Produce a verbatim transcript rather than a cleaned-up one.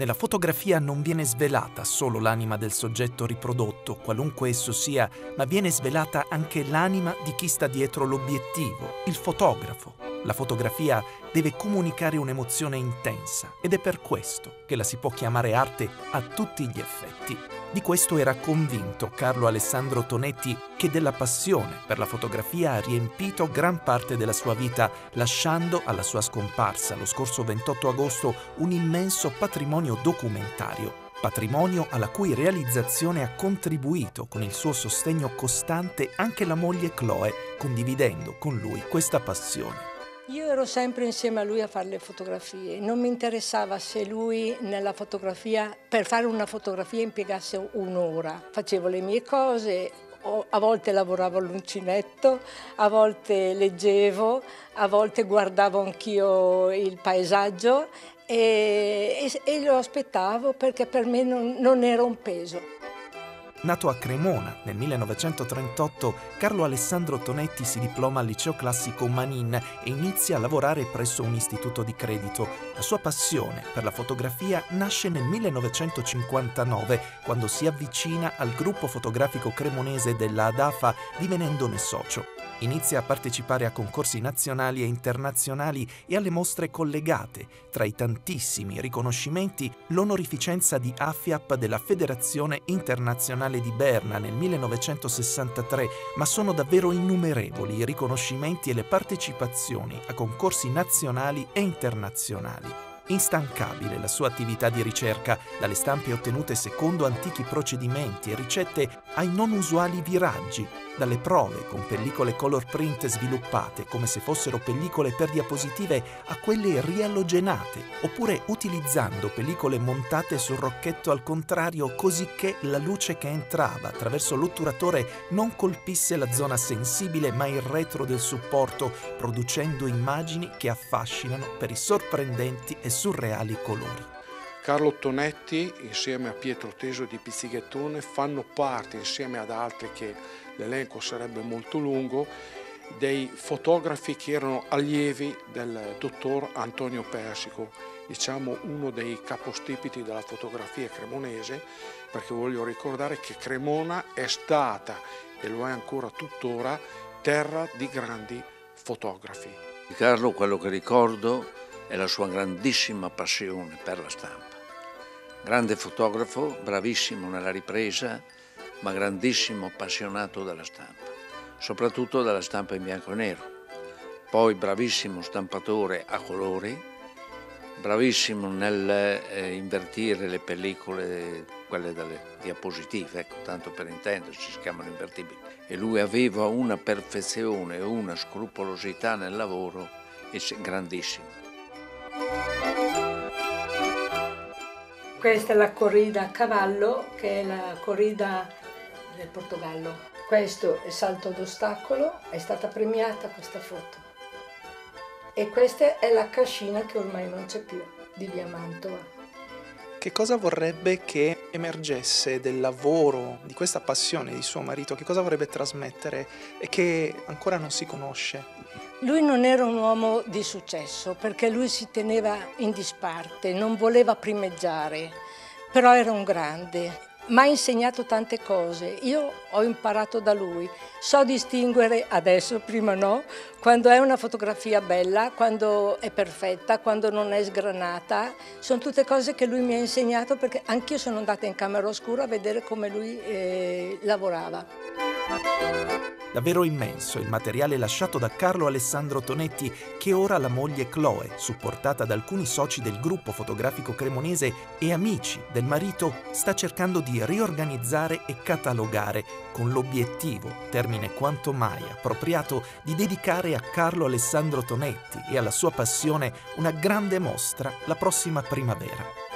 Nella fotografia non viene svelata solo l'anima del soggetto riprodotto, qualunque esso sia, ma viene svelata anche l'anima di chi sta dietro l'obiettivo, il fotografo. La fotografia deve comunicare un'emozione intensa ed è per questo che la si può chiamare arte a tutti gli effetti. Di questo era convinto Carlo Alessandro Tonetti, che della passione per la fotografia ha riempito gran parte della sua vita, lasciando alla sua scomparsa lo scorso ventotto agosto un immenso patrimonio documentario, patrimonio alla cui realizzazione ha contribuito con il suo sostegno costante anche la moglie Chloe, condividendo con lui questa passione. Io ero sempre insieme a lui a fare le fotografie, non mi interessava se lui nella fotografia, per fare una fotografia impiegasse un'ora. Facevo le mie cose, a volte lavoravo all'uncinetto, a volte leggevo, a volte guardavo anch'io il paesaggio e, e, e lo aspettavo perché per me non, non era un peso. Nato a Cremona nel millenovecentotrentotto, Carlo Alessandro Tonetti si diploma al liceo classico Manin e inizia a lavorare presso un istituto di credito. La sua passione per la fotografia nasce nel millenovecentocinquantanove, quando si avvicina al gruppo fotografico cremonese della Adafa, divenendone socio. Inizia a partecipare a concorsi nazionali e internazionali e alle mostre collegate. Tra i tantissimi riconoscimenti, l'onorificenza di AFIAP della Federazione Internazionale di Berna nel millenovecentosessantatré, ma sono davvero innumerevoli i riconoscimenti e le partecipazioni a concorsi nazionali e internazionali. Instancabile la sua attività di ricerca, dalle stampe ottenute secondo antichi procedimenti e ricette ai non usuali viraggi, dalle prove con pellicole color print sviluppate come se fossero pellicole per diapositive a quelle rialogenate, oppure utilizzando pellicole montate sul rocchetto al contrario così che la luce che entrava attraverso l'otturatore non colpisse la zona sensibile ma il retro del supporto, producendo immagini che affascinano per i sorprendenti e surreali colori. Carlo Tonetti insieme a Pietro Teso di Pizzighettone fanno parte, insieme ad altri che l'elenco sarebbe molto lungo, dei fotografi che erano allievi del dottor Antonio Persico, diciamo uno dei capostipiti della fotografia cremonese, perché voglio ricordare che Cremona è stata, e lo è ancora tuttora, terra di grandi fotografi. Di Carlo quello che ricordo è la sua grandissima passione per la stampa. Grande fotografo, bravissimo nella ripresa, ma grandissimo appassionato della stampa, soprattutto della stampa in bianco e nero. Poi bravissimo stampatore a colori, bravissimo nel eh, invertire le pellicole, quelle dalle diapositive, ecco, tanto per intenderci, si chiamano invertibili. E lui aveva una perfezione e una scrupolosità nel lavoro grandissima. Questa è la corrida a cavallo, che è la corrida del Portogallo. Questo è salto d'ostacolo, è stata premiata questa foto. E questa è la cascina che ormai non c'è più, di Via Mantova. Che cosa vorrebbe che emergesse del lavoro, di questa passione di suo marito? Che cosa vorrebbe trasmettere e che ancora non si conosce? Lui non era un uomo di successo perché lui si teneva in disparte, non voleva primeggiare, però era un grande. Mi ha insegnato tante cose, io ho imparato da lui, so distinguere adesso, prima no, quando è una fotografia bella, quando è perfetta, quando non è sgranata, sono tutte cose che lui mi ha insegnato perché anch'io sono andata in camera oscura a vedere come lui eh, lavorava. Davvero immenso il materiale lasciato da Carlo Alessandro Tonetti, che ora la moglie Chloe, supportata da alcuni soci del gruppo fotografico cremonese e amici del marito, sta cercando di riorganizzare e catalogare, con l'obiettivo, termine quanto mai appropriato, di dedicare a Carlo Alessandro Tonetti e alla sua passione una grande mostra la prossima primavera.